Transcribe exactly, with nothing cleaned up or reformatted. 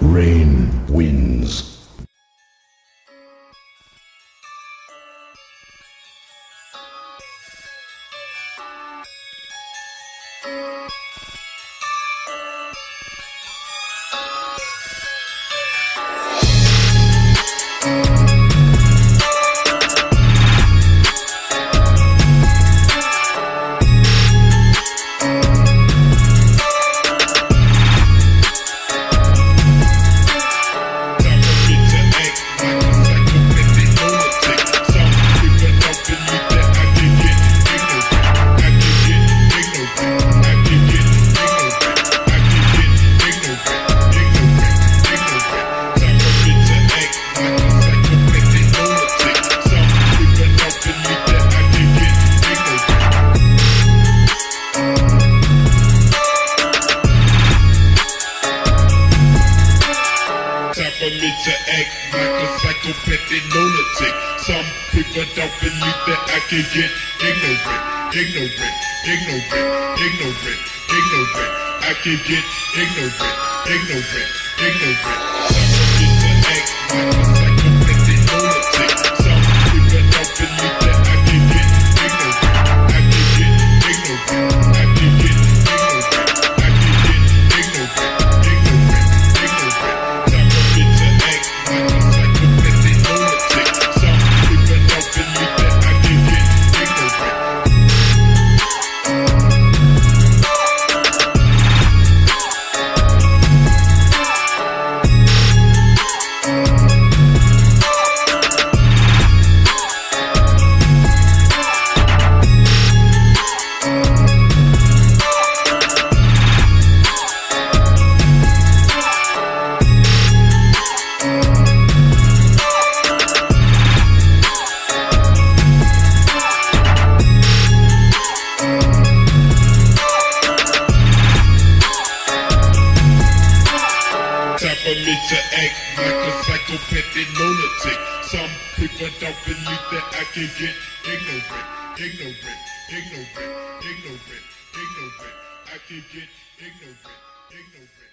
Rain wins. For me to act like a psychopathic lunatic. Some people don't believe that I can get ignorant, ignorant, ignorant, ignorant, ignorant. I can get ignorant, ignorant, ignorant. Some people to act like a psychopathic lunatic. Some people don't believe that I can get ignorant. I can get ignorant. I can get ignorant. I can get ignorant, ignorant, ignorant. For me to act like a psychopathic lunatic. Some people don't believe that I can get ignorant, ignorant, ignorant, ignorant, ignorant. I can get ignorant, ignorant.